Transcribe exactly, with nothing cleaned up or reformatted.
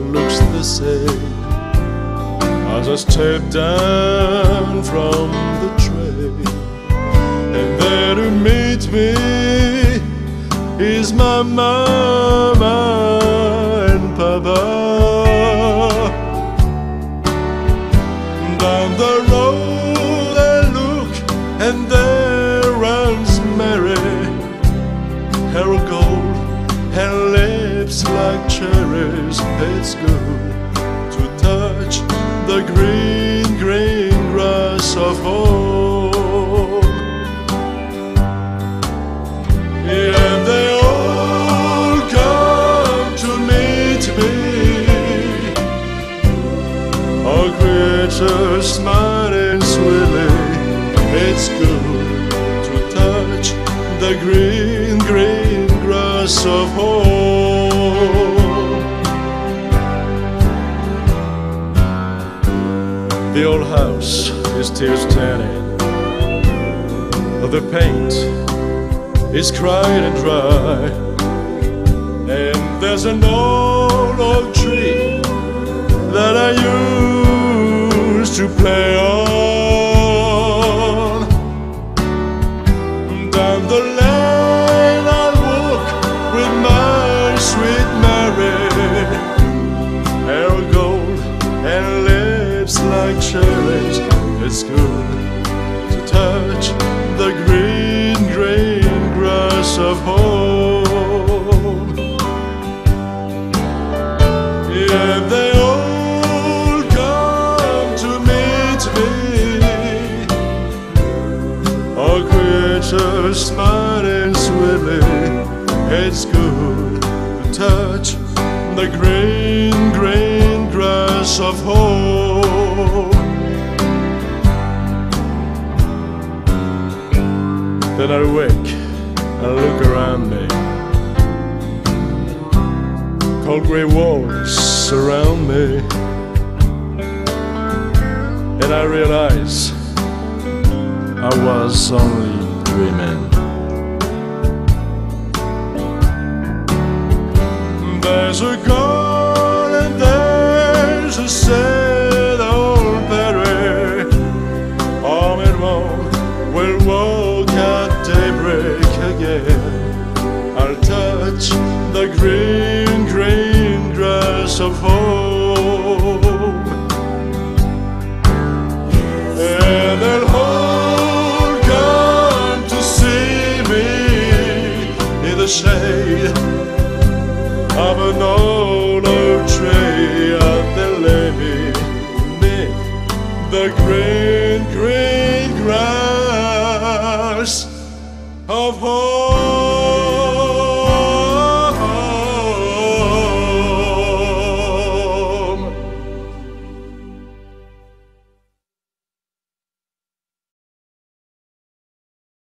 looks the same as I step down from the train, and there to meet me is my mama and papa. Down the road I look, and there runs Mary, hair of gold and lips like cherries. It's good to touch the green, green grass of home. Yeah, they all come to meet me, all creatures smiling sweetly. It's good to touch the green, green grass of home. The old house is still standing, the paint is cried and dry, and there's an old oak tree that I used to play on. Down the lane I'll walk with my sweet Mary, hair of gold and lips like cherries. It's good to touch the green, green grass of home. Yeah, they all come to meet me, all creatures smiling sweetly. It's good to touch the green, green grass of home. Then I wake and look around me, cold grey walls surround me, and I realize I was only dreaming. There's a girl and there's a sad old Perry, arm in arm we'll walk at daybreak again. I'll touch the green, green grass of home, and they'll all come to see me in the shade of an old oak tree. And they'll lay me beneath the green, green grass of home.